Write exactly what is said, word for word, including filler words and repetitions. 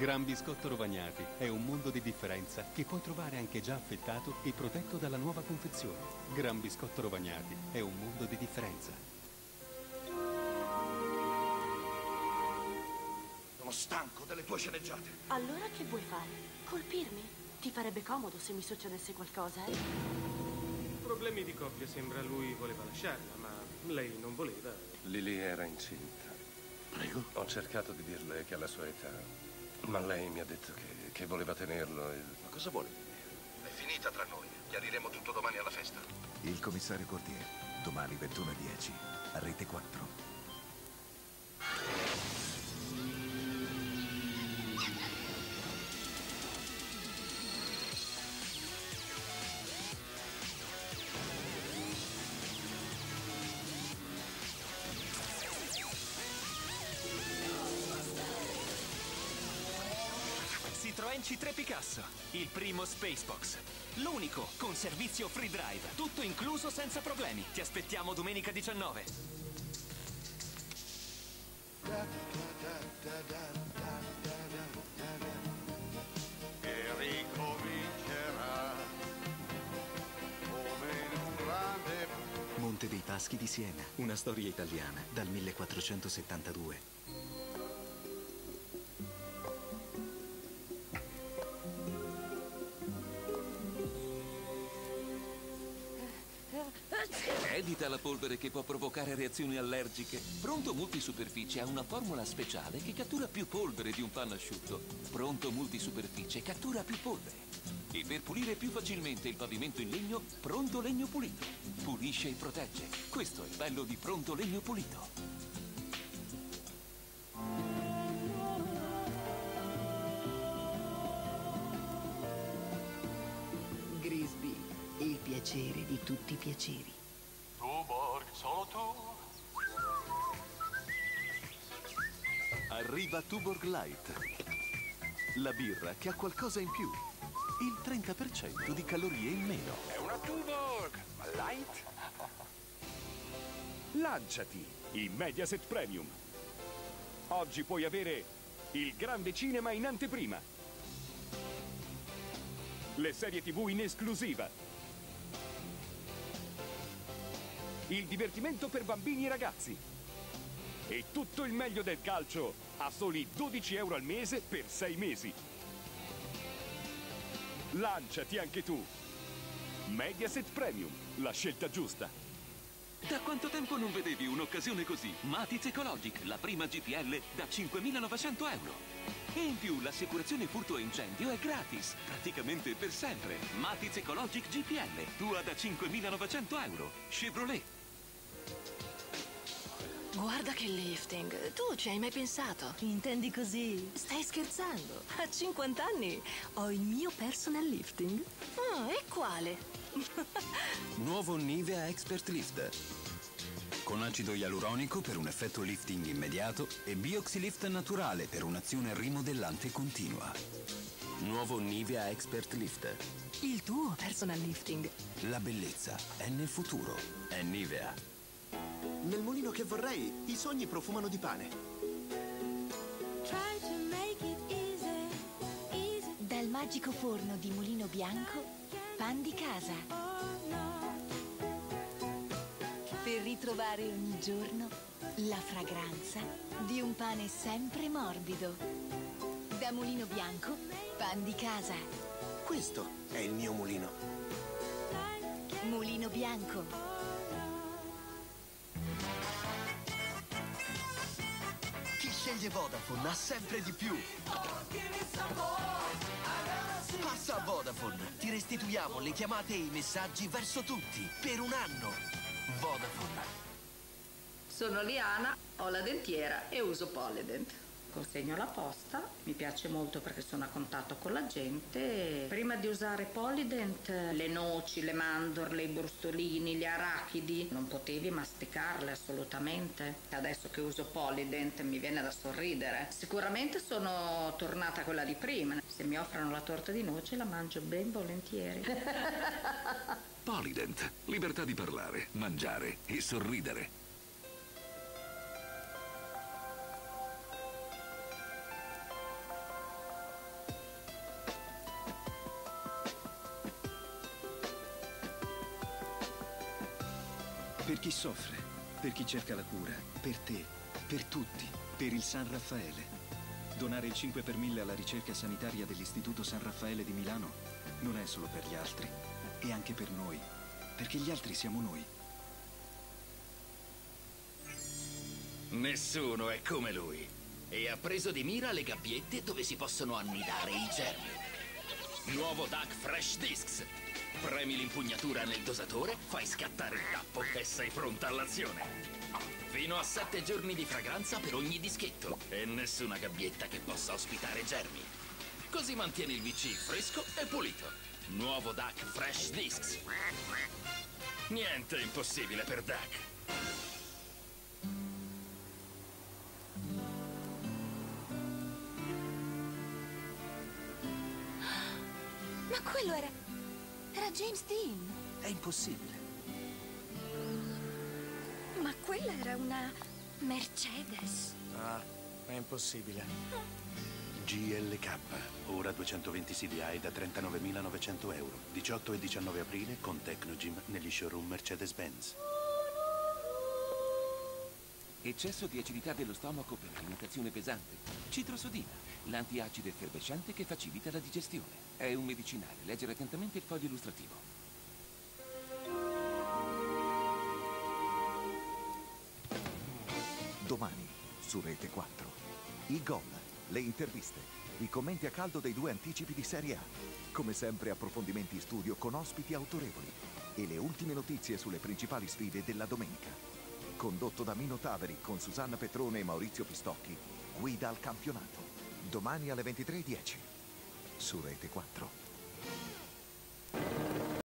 Gran Biscotto Rovagnati è un mondo di differenza che puoi trovare anche già affettato e protetto dalla nuova confezione. Gran Biscotto Rovagnati è un mondo di differenza. Sono stanco delle tue sceneggiate. Allora che vuoi fare? Colpirmi? Ti farebbe comodo se mi succedesse qualcosa, eh? Problemi di coppia, sembra. Lui voleva lasciarla, ma lei non voleva. Lily era incinta. Prego? Ho cercato di dirle che alla sua età, ma lei mi ha detto che, che voleva tenerlo. E... Ma cosa vuole di me? È finita tra noi. Chiariremo tutto domani alla festa. Il commissario Cordier, domani ventuno e dieci, a Rete quattro. Citroën C tre Picasso, il primo Spacebox. L'unico con servizio free drive, tutto incluso senza problemi. Ti aspettiamo domenica diciannove. E ricomincerà come in un grande... Monte dei Paschi di Siena, una storia italiana dal millequattrocentosettantadue. Evita la polvere che può provocare reazioni allergiche. Pronto Multisuperficie ha una formula speciale che cattura più polvere di un panno asciutto. Pronto Multisuperficie cattura più polvere. E per pulire più facilmente il pavimento in legno, Pronto Legno Pulito. Pulisce e protegge. Questo è il bello di Pronto Legno Pulito. Grisby, il piacere di tutti i piaceri. Tuborg, solo tu. Arriva Tuborg Light, la birra che ha qualcosa in più. Il trenta per cento di calorie in meno. È una Tuborg, ma light? Lanciati, il Mediaset Premium. Oggi puoi avere il grande cinema in anteprima, le serie tivù in esclusiva, il divertimento per bambini e ragazzi e tutto il meglio del calcio a soli dodici euro al mese per sei mesi. Lanciati anche tu. Mediaset Premium, la scelta giusta. Da quanto tempo non vedevi un'occasione così? Matiz Ecologic, la prima G P L da cinquemilanovecento euro. E in più l'assicurazione furto e incendio è gratis, praticamente per sempre. Matiz Ecologic G P L, tua da cinquemilanovecento euro. Chevrolet. Guarda che lifting, tu ci hai mai pensato? Intendi così? Stai scherzando? A cinquanta anni ho il mio personal lifting. Ah, e quale? Nuovo Nivea Expert Lift. Con acido ialuronico per un effetto lifting immediato e Bioxylift naturale per un'azione rimodellante continua. Nuovo Nivea Expert Lift. Il tuo personal lifting. La bellezza è nel futuro. È Nivea. Nel mulino che vorrei, i sogni profumano di pane. Dal magico forno di Mulino Bianco, pan di casa. Per ritrovare ogni giorno la fragranza di un pane sempre morbido. Da Mulino Bianco, pan di casa. Questo è il mio mulino. Mulino Bianco. Chi sceglie Vodafone ha sempre di più. Passa a Vodafone. Ti restituiamo le chiamate e i messaggi verso tutti per un anno. Vodafone. Sono Liana, ho la dentiera e uso Polident. Consegno la posta, mi piace molto perché sono a contatto con la gente. Prima di usare Polident, le noci, le mandorle, i brustolini, gli arachidi, non potevi masticarle assolutamente. Adesso che uso Polident mi viene da sorridere. Sicuramente sono tornata quella di prima. Se mi offrono la torta di noce la mangio ben volentieri. Polident, libertà di parlare, mangiare e sorridere. Per chi soffre, per chi cerca la cura, per te, per tutti, per il San Raffaele. Donare il cinque per mille alla ricerca sanitaria dell'Istituto San Raffaele di Milano non è solo per gli altri, è anche per noi, perché gli altri siamo noi. Nessuno è come lui. E ha preso di mira le gabbiette dove si possono annidare i germi. Nuovo Duck Fresh Discs. Premi l'impugnatura nel dosatore, fai scattare il tappo e sei pronta all'azione. Fino a sette giorni di fragranza per ogni dischetto. E nessuna gabbietta che possa ospitare germi. Così mantieni il V C fresco e pulito. Nuovo Duck Fresh Discs. Niente è impossibile per Duck. Ma quello era... era James Dean. È impossibile. Ma quella era una Mercedes. Ah, è impossibile. G L K, ora duecentoventi C D I da trentanovemilanovecento euro. diciotto e diciannove aprile con Tecnogym negli showroom Mercedes-Benz. Eccesso di acidità dello stomaco per alimentazione pesante. Citrosodina, l'antiacido effervescente che facilita la digestione. È un medicinale. Leggere attentamente il foglio illustrativo. Domani, su Rete quattro. I gol, le interviste, i commenti a caldo dei due anticipi di Serie A. Come sempre approfondimenti in studio con ospiti autorevoli. E le ultime notizie sulle principali sfide della domenica. Condotto da Mino Taveri con Susanna Petrone e Maurizio Pistocchi, Guida al campionato. Domani alle ventitré e dieci su Rete quattro.